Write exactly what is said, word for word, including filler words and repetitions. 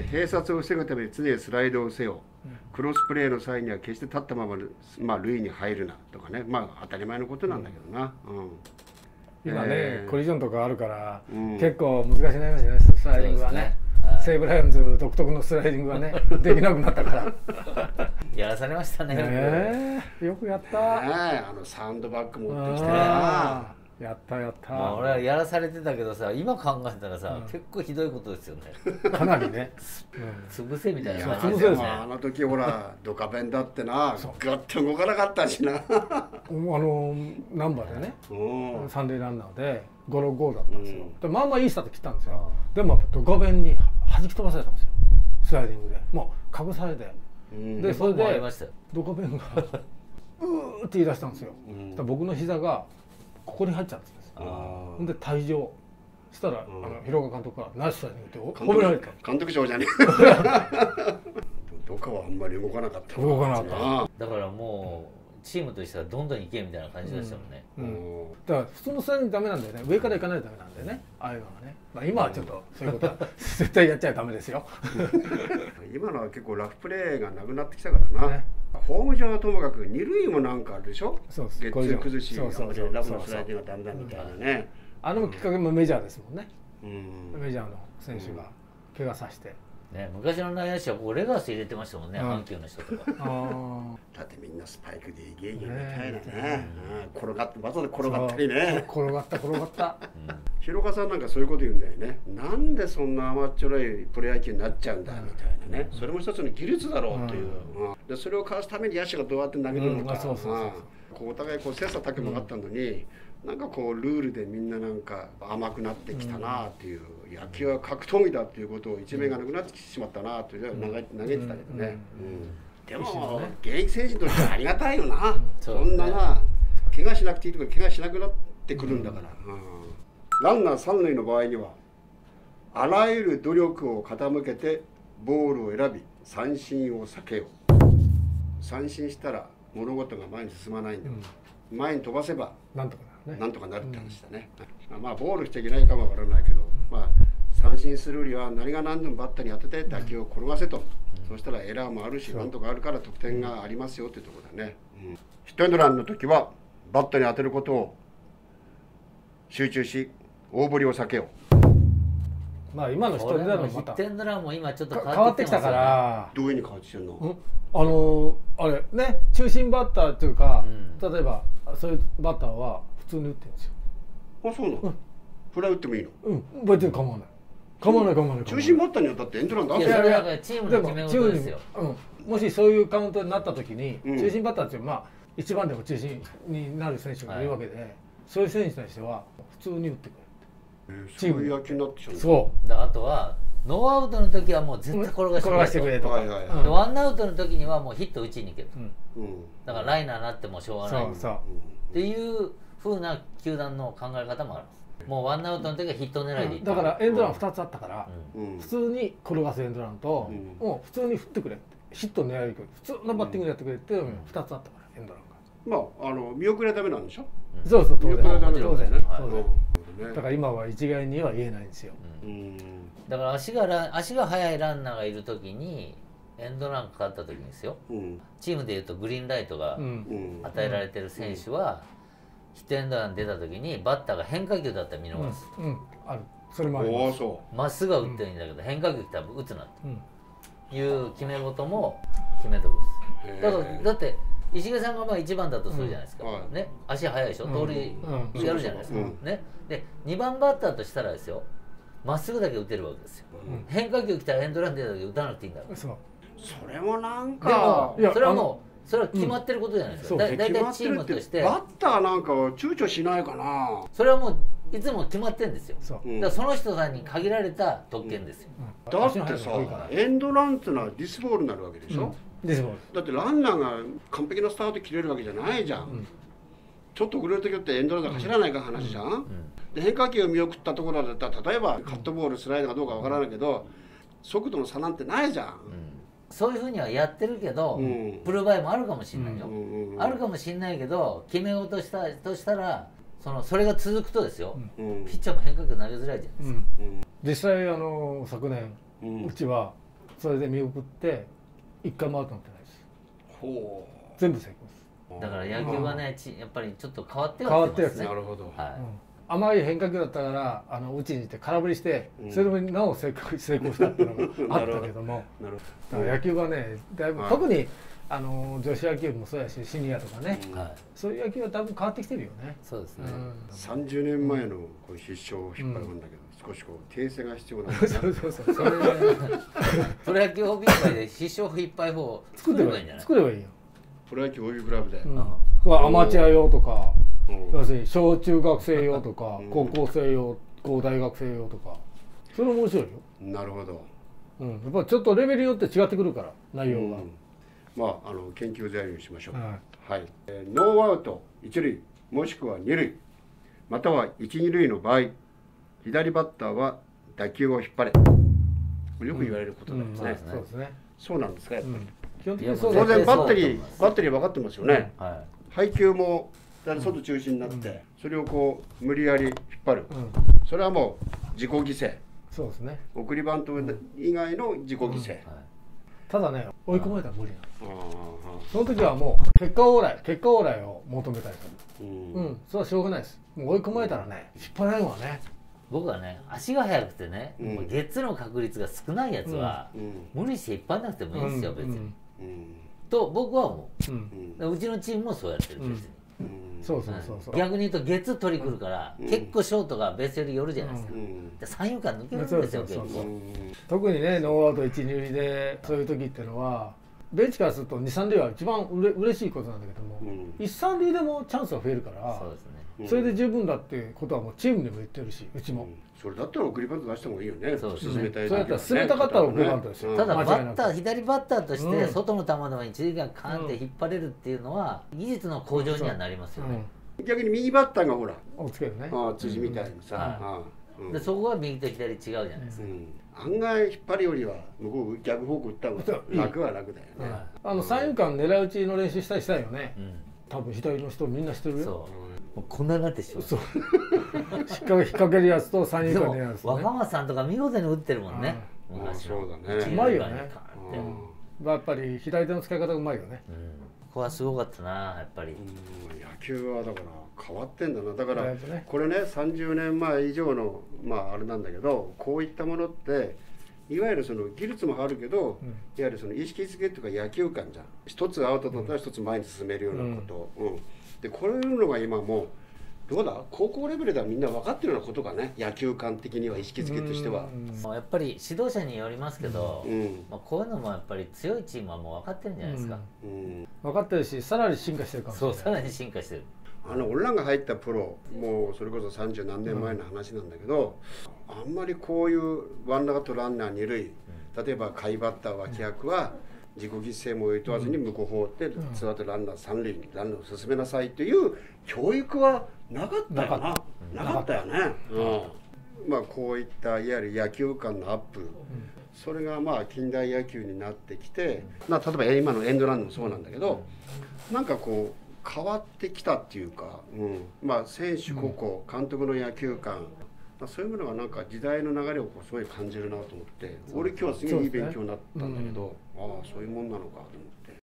併殺を防ぐために常にスライドをせよ、クロスプレーの際には決して立ったまま、まあ、塁に入るなとかね、まあ当たり前のことなんだけどな、うんうん、 今ね、えー、コリジョンとかあるから、うん、結構難しくなりますよね、スライディングはね。西武ライオンズ独特のスライディングはねできなくなったからやらされましたね。 ねえよくやった、 ね、あのサウンドバッグ持ってきてね、 やったやった。 まあ俺はやらされてたけどさ、今考えたらさ、うん、結構ひどいことですよね。 かなりね、 うん、潰せみたいな感じですね。あの時ほらドカベンだってなガッと動かなかったしなあのナンバーでね、うん、三塁ランナーでゴロゴーだったんですよ、うん、でまあまあいいスタート切ったんですよ。でもドカベンに弾き飛ばされたんですよ、スライディングで。もうかぶされて、うん、でそれでドカベンがうーって言い出したんですよ、うん、僕の膝がここに入っちゃうんです。ほんで退場したら、うん、あの広岡監督がナイススライディングって褒められた。 監督長じゃねえどっかはあんまり動かなかった。 動かなかった。だからもうチームとしてはどんどん行けみたいな感じでしたもんね、うんうん、だから普通のスライディングダメなんだよね。上から行かないとダメなんだよね、ああいうのはね。まあ、今はちょっとそういうことは絶対やっちゃダメですよ今のは結構ラフプレーがなくなってきたからな、ね、ホーム上はともかく二塁もなんかあるでしょ。ゲッツー崩し、ラフのスライディングがだんだんみたいなね。 あのきっかけもメジャーですもんね、うん、メジャーの選手が怪我させて、 ね、昔の内野手はこうレガース入れてましたもんね、うん、阪急の人とかあだってみんなスパイクでイゲイゲみたいなね、うん、転がってわざで転がったりね。 転がった転がった、 うん、広岡さんなんかそういうこと言うんだよね。なんでそんな甘っちょろいプロ野球になっちゃうんだみたいなね、うん、それも一つの技術だろうという、うんうん、でそれをかわすために野手がどうやって投げるのか、お互いこう切磋琢磨があったのに、うん、なんかこうルールでみんななんか甘くなってきたなっていう、うん、野球は格闘技だっていうことを一面がなくなってきてしまったなというのは投げてたけどね、でも現役選手としてはありがたいよな、うん、そんなな怪我しなくていいとか怪我しなくなってくるんだから、うんうん、ランナー三塁の場合にはあらゆる努力を傾けてボールを選び三振を避けよう。三振したら物事が前に進まないんだ、うん、前に飛ばせばなんとかなる、ね、なんとかなるって話だね、うん、まあボールしちゃいけないかもわからないけど、うん、まあ三振するよりは何が何でもバッターに当てて打球を転がせと、うん、そしたらエラーもあるしなんとかあるから得点がありますよっていうところだね、うん、ヒットエンドランの時はバッターに当てることを集中し大振りを避けよう。 まあ今のヒットエンドランもヒットエンドランも今ちょっと変わってきたから、 どういうふうに変わってきてるの、うん、 あのあれね、中心バッターっていうか、うん、例えばそういうバッターは普通に打ってるんですよ。 あ、そうなの、うん、フライ打ってもいいの。 うん、別に構わない構わない構わない。 中心バッターにはだってエンドラン出す。 いやいやチームの決め事ですよ。 うん、もしそういうカウントになった時に、うん、中心バッターっていうのはまあ一番でも中心になる選手がいるわけで、はい、そういう選手に対しては普通に打ってくれる。 そういう野球になってきたんだ。 そうだ。あとはノーアウトの時はもう絶対転がしてくれとか、ワンアウトの時にはもうヒット打ちに行けと、うん、だからライナーになってもしょうがないっていう風な球団の考え方もあるんです。もうワンアウトの時はヒット狙いでいい、うん、 だからエンドランふたつあったから、うん、普通に転がすエンドランと、うん、もう普通に振ってくれってヒット狙いでくれ普通のバッティングでやってくれっていうのがふたつあったからエンドランが。 まあ、あの見送りはダメなんでしょ。 そうそう、当然当然当然ね。 だから今は一概には言えないんですよ。 うん、だから足が足が速いランナーがいる時にエンドランかかった時にですよ、うん、チームでいうとグリーンライトが与えられてる選手は、うん、ヒットエンドラン出た時にバッターが変化球だったら見逃す、 うんうん、ある、それもあります。 まっすぐは打ってるんだけど、うん、変化球来たら打つなという決め事も決めとくんです。だからだって石毛さんがまあいちばんだとするじゃないですか、うん、ね、足速いでしょ、盗塁やるじゃないですか、うん、ね、でにばんバッターとしたらですよ、まっすぐだけ打てるわけですよ、うん、変化球来たらエンドラン出た時打たなくていいんだから。 そう、それもなんかでもそれはもうそれは決まってることじゃないですか、うん、だ, だいたいチームとしてバッターなんかは躊躇しないかな。 それはもういつも決まってるんですよ。そう、うん、だからその人さんに限られた特権ですよ、 うん、だってさエンドランってのはディスボールになるわけでしょ、うん、だってランナーが完璧なスタート切れるわけじゃないじゃん、うん、ちょっと遅れる時ってエンドランが走らないか話じゃん、うんうん、で変化球を見送ったところだったら例えばカットボールスライダーかどうかわからないけど速度の差なんてないじゃん、うん、 そういうふうにはやってるけど、うん、プルバイもあるかもしれないよ、うんうんうん、あるかもしれないけど決め事したとしたらそのそれが続くとですよ、うん、ピッチャーも変化球投げづらいじゃないですか、うん、 実際あの昨年、うん、うちはそれで見送って一回もアウトになってないです。 ほう。 全部成功です。 だから野球はね、ちやっぱりちょっと変わってはきてますね。 なるほど。 はい。 甘い変化球だったからあの打ちに行って空振りして、それでもなお成功成功したっていうのがあったけども、だから野球はねだいぶ、特にあの女子野球もそうやしシニアとかね、そういう野球は多分変わってきてるよね。 そうですね。 さんじゅうねんまえのこう必勝を引っ張るんだけど、少しこう訂正が必要なんだ。 そうそうそう。それプロ野球 オービー 会で必勝引っ張り法作ればいいんじゃない？ 作ればいいよ。 プロ野球 オービー クラブで。 アマチュア用とか。要するに小中学生用とか高校生用、高大学生用とか、それ面白いよ。 なるほど。 うん、やっぱちょっとレベルによって違ってくるから内容が。 まああの研究材料にしましょう。はい。ノーアウト一塁もしくは二塁または一二塁の場合、左バッターは打球を引っ張れ。よく言われることなんですね。 そうですね。 そうなんですかやっぱり。 基本的にそう当然バッテリーバッテリー分かってますよね。 はい。 配球も外中心になって、それをこう無理やり引っ張る、それはもう自己犠牲。 そうですね。 送りバント以外の自己犠牲。 ただね、追い込まれたら無理なんです。その時はもう結果往来結果往来を求めたいと。うん、それはしょうがないです。もう追い込まれたらね、引っ張らないのはね。 僕はね、足が速くてね、ゲッツの確率が少ないやつは無理して引っ張らなくてもいいんですよ別に。と僕は思う。うちのチームもそうやってる別に。 そうそうそうそう。 逆に言うとゲッツ取り来るから結構ショートがベースより寄るじゃないですか。三遊間抜けるんですよ結構。 特にねノーアウト一二塁でそういう時っていうのはベンチからすると二三塁は一番うれ嬉しいことなんだけども、一三塁でもチャンスが増えるから、そうですね。それで十分だってことはもうチームでも言ってるし、うちも。 それだったら送りバント出した方がいいよね。 そうですね。 そうやったら進めたかったら送りバントですよ。 ただバッター左バッターとして外の球でも一塁間カーンって引っ張れるっていうのは技術の向上にはなりますよね。 逆に右バッターがほら、 おつけるね。 ああ辻みたいにさ、 でそこは右と左違うじゃないですか。 案外引っ張るよりは向こう逆方向打った方が楽は楽だよね。 あの三遊間狙い撃ちの練習したりしたいよね。多分左の人みんなしてるよ。 もうこんなになってしまう。 そう。引っ掛けるやつと三遊間狙いやつ。 若松さんとか見事に打ってるもんね。 そうだね。 うまいよね。やっぱり左手の使い方がうまいよね。 ここはすごかったなやっぱり。 野球はだから変わってんだな。だからこれねさんじゅうねんまえ以上のまああれなんだけど、こういったものっていわゆるその技術もあるけど、うん、いわゆるその意識付けとか野球観じゃん。一つアウト取ったら一つ前に進めるようなこと、うんうん、でこういうのが今もうどうだ高校レベルではみんな分かってるようなことがね、野球観的には意識付けとしては。 やっぱり指導者によりますけど、うん、まあこういうのもやっぱり強いチームはもう分かってるんじゃないですか、 うんうん、分かってるしさらに進化してるかもしれない。 そうさらに進化してる。 あの俺らが入ったプロもうそれこそさんじゅう何年前の話なんだけど、うん、あんまりこういうワンアウトランナー二塁、例えば下位バッター脇役は自己犠牲もいとわずに向こう放ってツーアウトランナー三塁にランナーを進めなさいという教育はなかったよな。なかったよね。うん、まあこういったいわゆる野球観のアップ、うん、それがまあ近代野球になってきて、まあ、例えば今のエンドランもそうなんだけど、なんかこう変わってきたっていうか、うん、まあ選手個々監督の野球観、まあ、そういうものがなんか時代の流れをこうすごい感じるなと思って、俺今日はすげえいい勉強になったんだけど、ああそういうもんなのかと思って。